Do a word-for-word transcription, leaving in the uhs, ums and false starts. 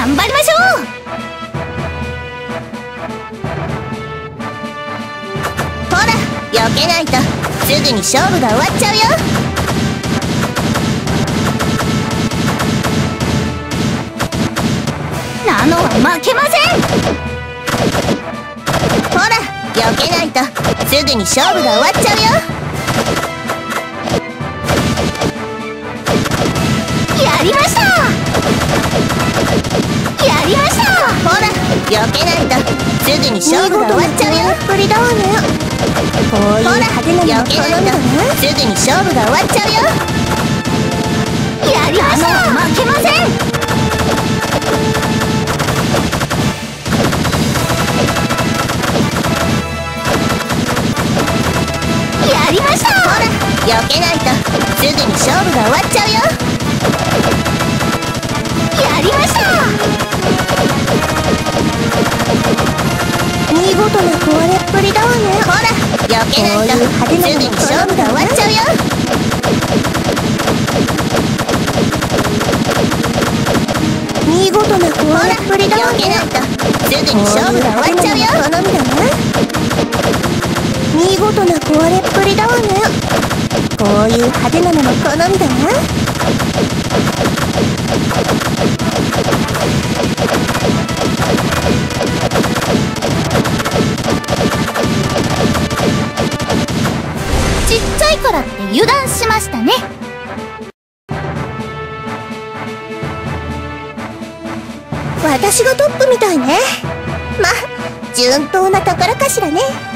頑張りましょう。ほら避けないとすぐに勝負が終わっちゃうよ。ナノは負けません。ほら避けないとすぐに勝負が終わっちゃうよ。やりました。やりました。ほら避けないとすぐに勝負が終わっちゃうよ。こういう派手なの避けないとすぐに勝負が終わっちゃうよ。やりました。負けません。やりました。ほら避けないとすぐに勝負が終わっちゃうよ。やりました。見事な壊れっぷりだわね。ほら避けないとすぐに勝負が終わっちゃうよ。見事な壊れっぷりだわね。避けないとすぐに勝負が終わっちゃうよ。好みだね。見事な壊れっぷりだわね。こういう派手なのも好みだね。ちっちゃいからって油断しましたね。私がトップみたいね。まあ順当なところかしらね。